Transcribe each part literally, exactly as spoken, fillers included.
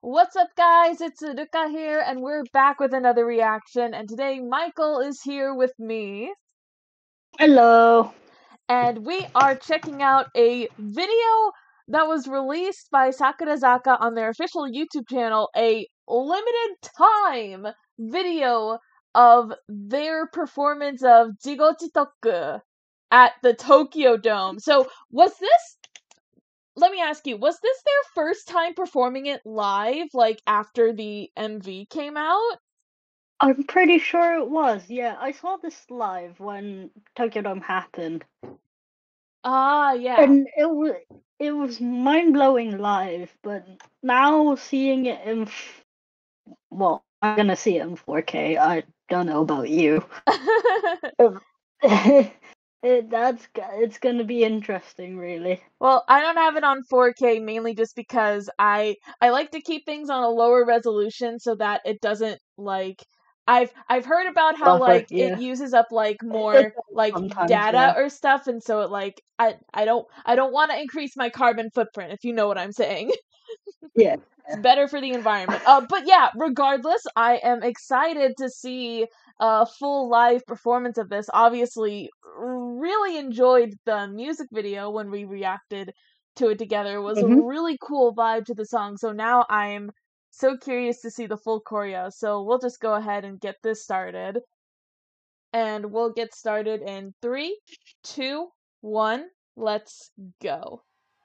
What's up, guys? It's Ruka here, and we're back with another reaction. And today, Michael is here with me, Hello. and we are checking out a video that was released by Sakurazaka on their official YouTube channel, a limited time video of their performance of Jigojitoku at the Tokyo Dome. So, was this let me ask you, was this their first time performing it live, like after the M V came out? I'm pretty sure it was. Yeah, I saw this live when Tokyo Dome happened, Ah, yeah. and it was it was mind blowing live. But now seeing it in f- well, I'm gonna see it in four K. I don't know about you. Um, it, that's g- it's gonna be interesting, really. Well, I don't have it on four K mainly just because I I like to keep things on a lower resolution so that it doesn't like I've I've heard about how Buffer, like it yeah. uses up like It, it more does like sometimes, data yeah. or stuff, and so it like I I don't I don't want to increase my carbon footprint, if you know what I'm saying. Yeah. It's better for the environment. Uh, but yeah, regardless, I am excited to see a full live performance of this. Obviously, really enjoyed the music video when we reacted to it together. It was a hmm really cool vibe to the song. So now I'm so curious to see the full choreo. So we'll just go ahead and get this started. And we'll get started in three, two, one. Let's go.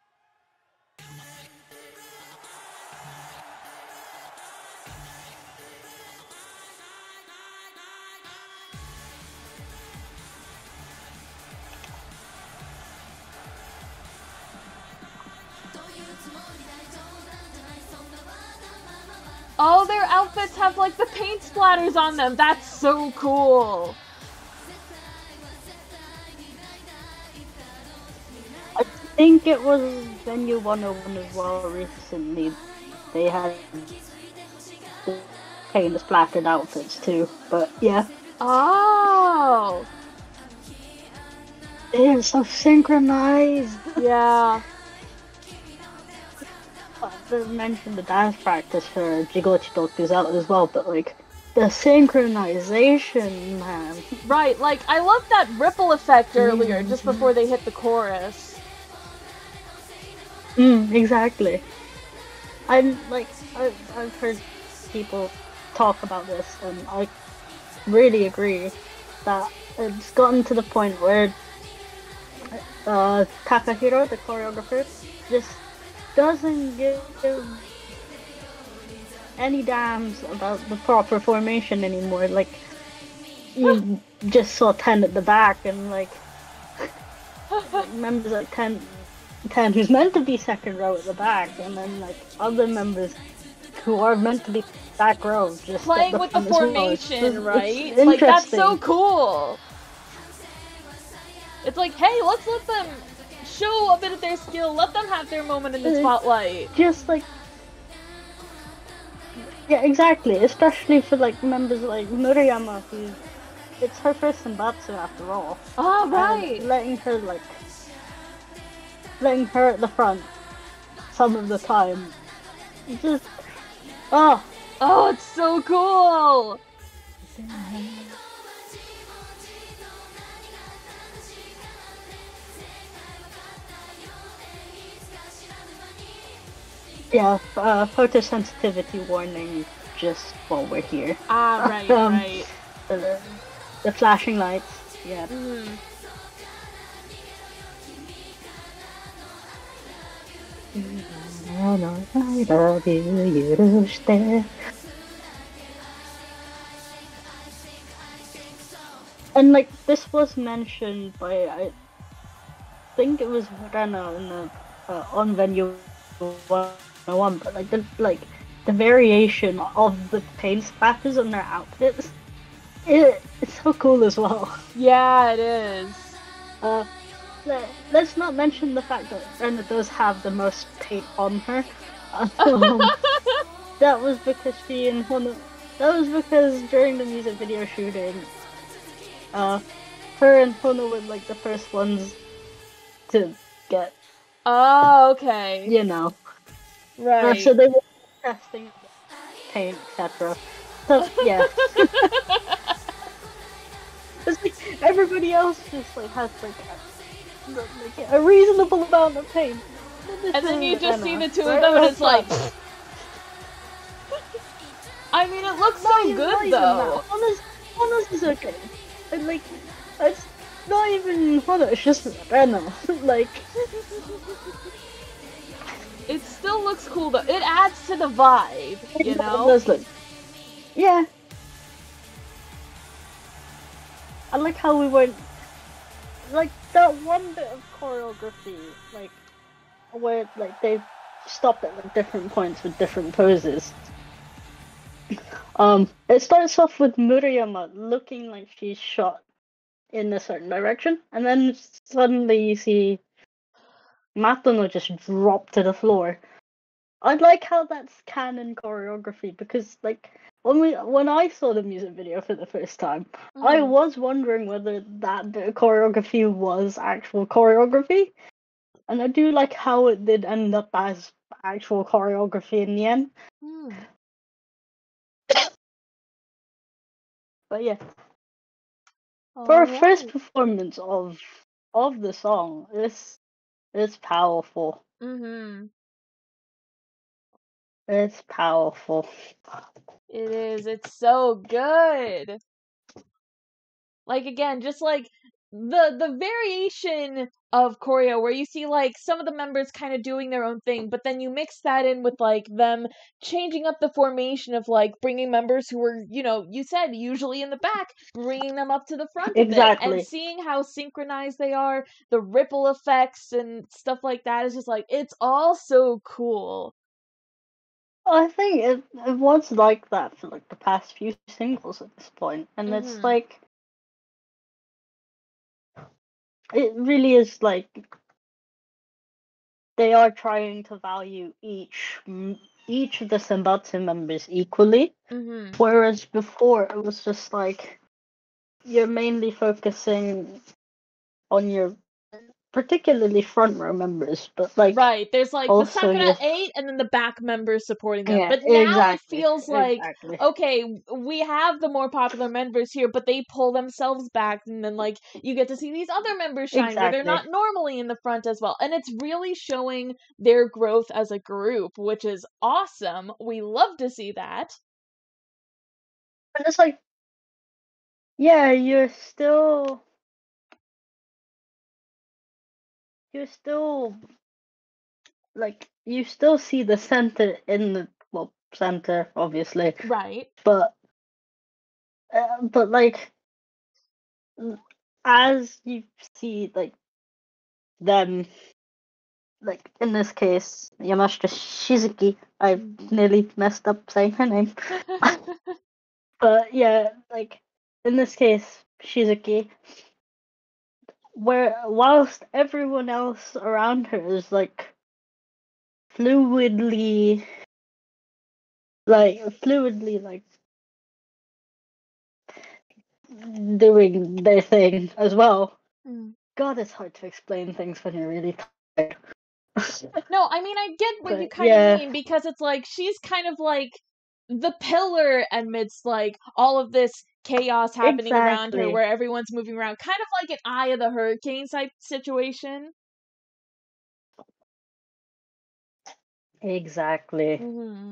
Oh, their outfits have like the paint splatters on them. That's so cool. I think it was Venue one oh one as well recently. They had paint splattered outfits too, but yeah. Oh. They're so synchronized. Yeah. They mentioned the dance practice for Jigojitoku's out as well, but like the synchronization, man. Right, like I love that ripple effect earlier, just before they hit the chorus. Mm, exactly. I'm like I've, I've heard people talk about this, and I really agree that it's gotten to the point where uh, Takahiro, the choreographer, just doesn't give any damns about the proper formation anymore. Like, you just saw ten at the back, and like, members like ten, ten who's meant to be second row at the back, and then like other members who are meant to be back row just Playing the with the formation, well. right? It's Like that's so interesting. cool. It's like, hey, let's let them show a bit of their skill. Let them have their moment in the spotlight. Just like, yeah, exactly. Especially for like members like Murayama, who it's her first Senbatsu after all. Oh, right. And letting her like, letting her at the front some of the time. Just, oh. Oh, it's so cool. Yeah, uh, photosensitivity warning just while we're here. Ah, right, um, right. The, the flashing lights, yeah. Mm. And like this was mentioned by, I think it was Rena in the uh, on venue one oh one, but like the like the variation of the paint splatters on their outfits, it, it's so cool as well. Yeah, it is. Uh, let, let's not mention the fact that Rena does have the most paint on her. Um, that was because she and Hono. That was because during the music video shooting, uh, her and Hono were like the first ones to get. Oh, okay. You know. Right. Uh, so they were testing paint, et cetera. So yeah, it's like everybody else just like has like a, like a reasonable amount of paint. And then you just see the two of right? them, and it's like, Fun. I mean, it looks Not so even, not good even that. though. Honest, honest is okay. And like, it's not even honest. It's just Rena. Like, It still looks cool though. It adds to the vibe, you know? does look. Yeah. I like how we went. Like that one bit of choreography, like where like they stop at like different points with different poses. Um, it starts off with Murayama looking like she's shot in a certain direction, and then suddenly you see Matono just drop to the floor. I like how that's canon choreography because, like, when we when I saw the music video for the first time, mm. I was wondering whether that bit of choreography was actual choreography, and I do like how it did end up as actual choreography in the end. Mm. But yeah. For a right. first performance of of the song, it's it's powerful. Mm-hmm. It's powerful. It is. It's so good. Like again, just like the the variation of choreo where you see like some of the members kind of doing their own thing, but then you mix that in with like them changing up the formation of like bringing members who were, you know, you said usually in the back, bringing them up to the front exactly. of it, and seeing how synchronized they are, the ripple effects and stuff like that is just like, it's all so cool. I think it, it was like that for like the past few singles at this point, and mm-hmm. it's like it really is like they are trying to value each each of the Senbatsu members equally, mm-hmm. whereas before it was just like you're mainly focusing on your particularly front row members, but like right, there's like the Sakura your... eight and then the back members supporting them. Yeah, but now exactly, it feels like exactly. okay, we have the more popular members here, but they pull themselves back, and then like you get to see these other members shine exactly. where they're not normally in the front as well, and it's really showing their growth as a group, which is awesome. We love to see that. And it's like, yeah, you're still. You're still like you still see the center in the well center obviously right but uh, but like as you see like them like in this case Yamashita Shizuki, I nearly messed up saying her name but yeah, like in this case Shizuki, where whilst everyone else around her is like fluidly like fluidly like doing their thing as well. Mm. God, it's hard to explain things when you're really tired. No, I mean, I get what but, you kind yeah. of mean, because it's like she's kind of like the pillar amidst like all of this chaos happening exactly. around her, where everyone's moving around, kind of like an Eye of the Hurricane type situation. Exactly. Mm-hmm.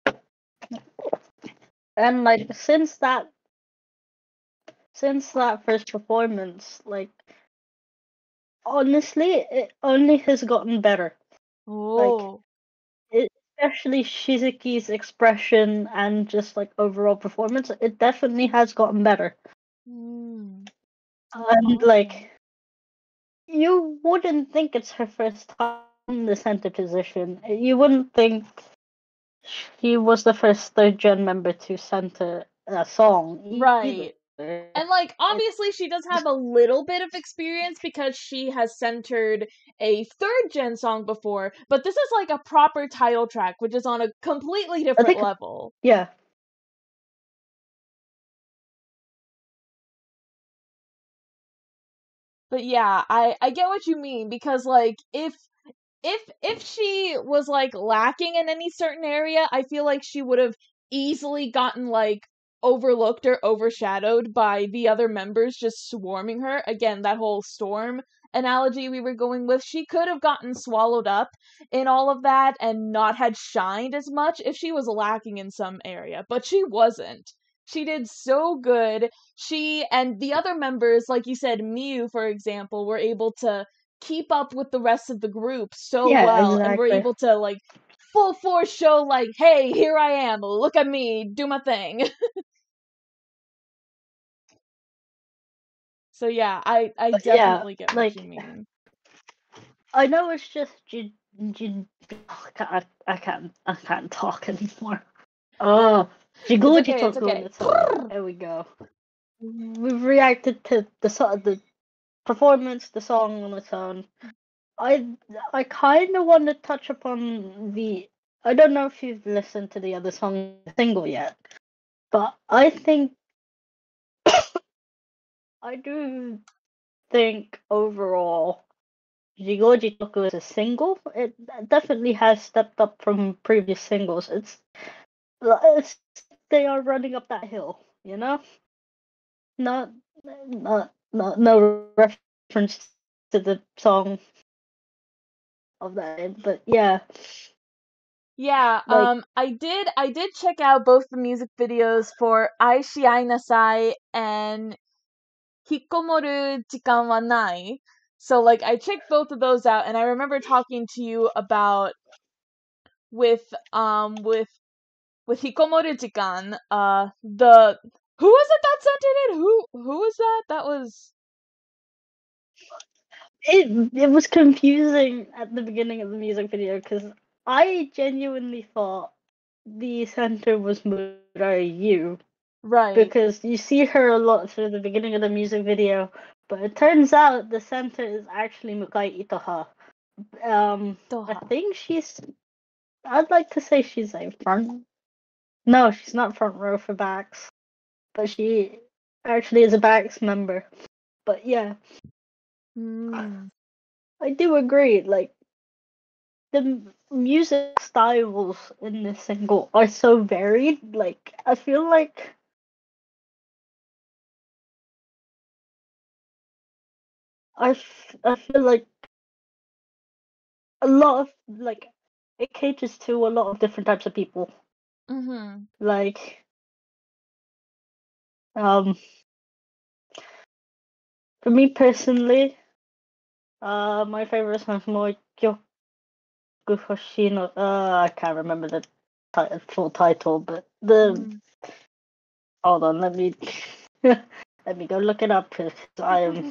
And like since that since that first performance, like honestly, it only has gotten better. Oh. Like, it, especially Shizuki's expression and just like overall performance, it definitely has gotten better. Mm. And awesome. Like, you wouldn't think it's her first time in the center position. You wouldn't think she was the first third gen member to center a song. Right. Either. And, like, obviously she does have a little bit of experience because she has centered a third-gen song before, but this is, like, a proper title track, which is on a completely different think, level. Yeah. But, yeah, I, I get what you mean, because, like, if if if she was like lacking in any certain area, I feel like she would have easily gotten like overlooked or overshadowed by the other members just swarming her. Again, that whole storm analogy we were going with, she could have gotten swallowed up in all of that and not had shined as much if she was lacking in some area, but she wasn't. She did so good. She and the other members, like you said, Miu, for example, were able to keep up with the rest of the group so Yeah, well and were exactly. able to like full force show like, hey, here I am, look at me, do my thing. So yeah, I I But yeah, definitely get what like you mean. I know it's just G, G, I, I can't I can't talk anymore. Oh, It's okay, it's Jigojitoku on okay. its own. There we go. We've reacted to the so- the performance, the song on its own. I I kind of want to touch upon the. I don't know if you've listened to the other song single yet, but I think I do think overall Jigojitoku is a single. It definitely has stepped up from previous singles. It's it's they are running up that hill, you know. Not not not no reference to the song of that, but yeah, Yeah, like um I did I did check out both the music videos for Aishii Nasai and Hikomoru Jikan wa Nai. So like I checked both of those out and I remember talking to you about with um with with Hikomoru Jikan, uh the who was it that sent it in? Who who was that? That was it it was confusing at the beginning of the music video because I genuinely thought the center was Murayu right. because you see her a lot through the beginning of the music video, but it turns out the center is actually Mukai Itoha. Um, I Doha. think she's. I'd like to say she's a front. No, she's not front row for backs, but she actually is a backs member. But yeah, Hmm. I do agree. Like the music styles in this single are so varied. Like I feel like I, f- I feel like a lot of like it caters to a lot of different types of people. Mhm. Like um, for me personally, uh, my favorite song is more Kyoku Hoshino. Uh, I can't remember the ti- full title, but the Mhm. hold on, let me let me go look it up because I am.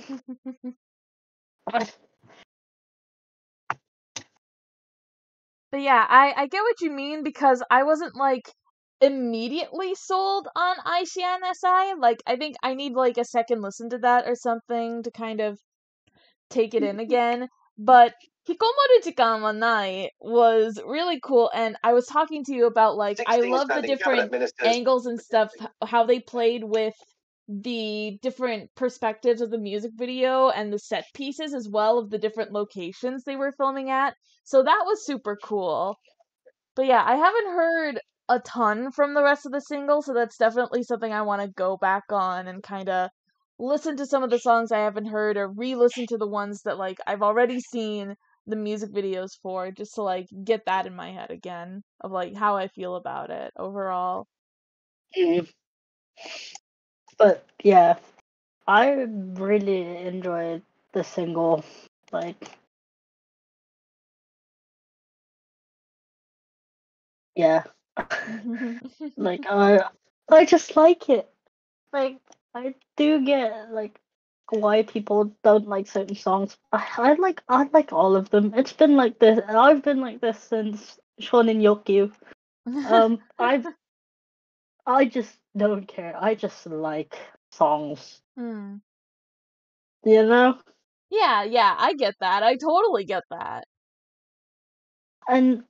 But yeah, I I get what you mean because I wasn't like immediately sold on I C N S I. Like I think I need like a second listen to that or something to kind of take it in again. But Hikomoru Jikan wa Nai was really cool and I was talking to you about like I love the different angles and stuff h- how they played with the different perspectives of the music video and the set pieces as well of the different locations they were filming at. So that was super cool. But yeah, I haven't heard a ton from the rest of the single, so that's definitely something I want to go back on and kind of listen to some of the songs I haven't heard or re-listen to the ones that like I've already seen the music videos for just to like get that in my head again of like how I feel about it overall. Mm. But yeah, I really enjoyed the single. Like, yeah, like I, I just like it. Like, I do get like why people don't like certain songs. I, I like, I like all of them. It's been like this. I've been like this since Shonen Yokyu. Um, I've, I just don't care. I just like songs. Hmm. You know, Yeah, yeah, I get that. I totally get that. and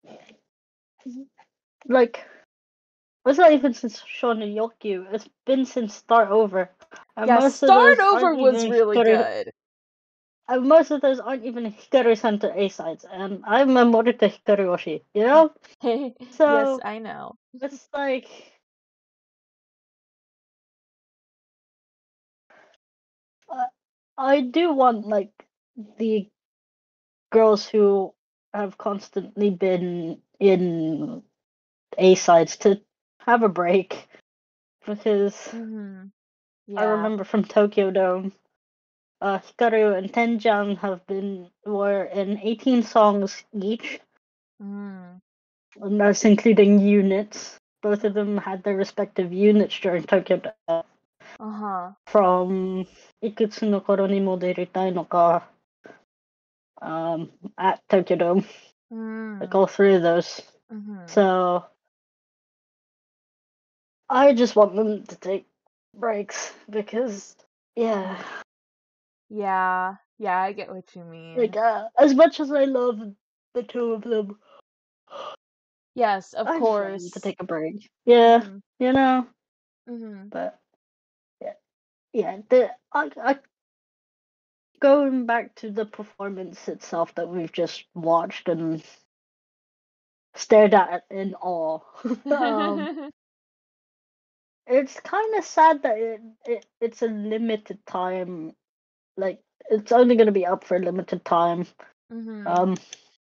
like. It's not even since Shonen Yokyu. It's been since Start Over, and Yeah, most of Start those aren't Over was even really Hikari. good. And most of those aren't even Hikaru Center A sides, and I'm a Morita Hikaru-oshi, you know? Yes, So I know. it's like uh, I do want like the girls who have constantly been in A sides to have a break because Mhm. I Yeah. remember from Tokyo Dome, uh, Hikaru and Tenjan have been were in eighteen songs each, Mm. and that's including units. Both of them had their respective units during Tokyo Dome. Uh-huh. From Ikutsu no Koro ni mo Deritai no ka um, at Tokyo Dome, like Mm. all three of those. Mhm. So I just want them to take breaks because, yeah, Yeah. Yeah, I get what you mean. like uh, as much as I love the two of them, Yes, of I just want them to course. take a break. Yeah, Mhm. you know, Mhm. but yeah, yeah. The I, I going back to the performance itself that we've just watched and stared at in awe. um, it's kind of sad that it, it it's a limited time. Like it's only going to be up for a limited time. Mhm. Um,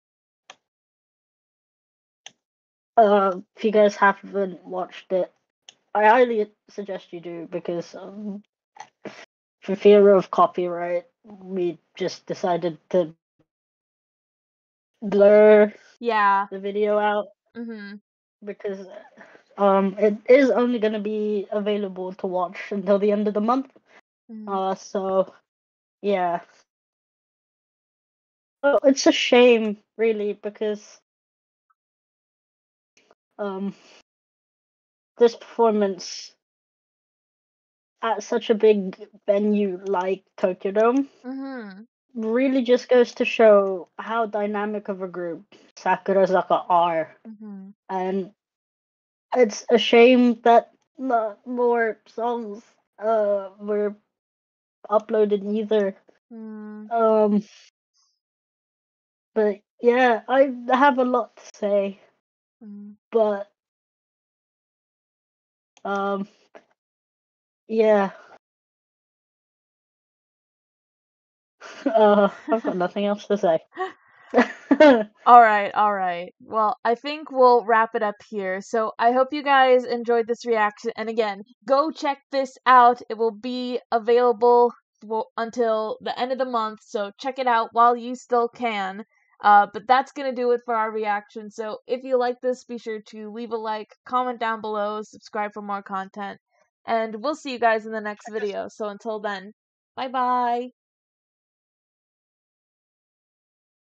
uh, if you guys haven't watched it, I highly suggest you do because um, for fear of copyright, we just decided to blur Yeah. the video out Mhm. because um, it is only going to be available to watch until the end of the month. Mhm. Uh, so yeah. Oh, it's a shame, really, because um, this performance at such a big venue like Tokyo Dome Mhm. really just goes to show how dynamic of a group Sakurazaka are. Mhm. And it's a shame that not more songs uh were uploaded either. Mm. Um but yeah, I have a lot to say, Mm. but um yeah, uh I've got nothing else to say. All right, all right. Well, I think we'll wrap it up here. So I hope you guys enjoyed this reaction. And again, go check this out. It will be available w- until the end of the month. So check it out while you still can. Uh, but that's going to do it for our reaction. So if you like this, be sure to leave a like, comment down below, subscribe for more content. And we'll see you guys in the next video. So until then, bye bye.